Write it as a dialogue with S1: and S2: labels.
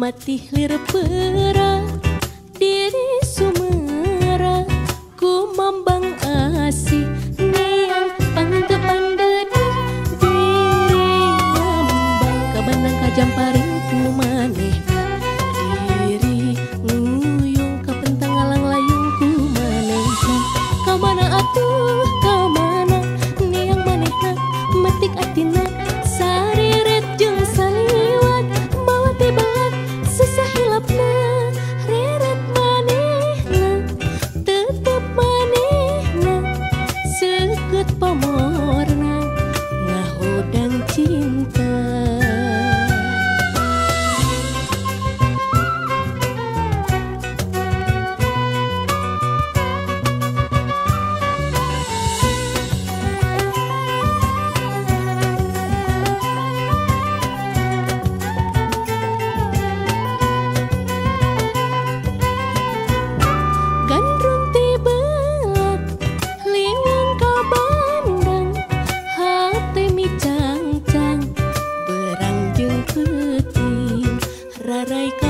S1: matih lir pera diri sumera ku mambang asih niang pande-pande diri mambang kabanang kajamparing ku maneh diri nguyung kapentang alang layung ku maneh kamana atuh kamana niang manehna metik atina sariret jeung saliwat bawa tibalat susah hilapna reret manehna tetep manehna seukeut pamorna ngahodang cinta. Gandrung tibelat liwang ka bandang hate mi cangcang berang jeung peuting rarai ka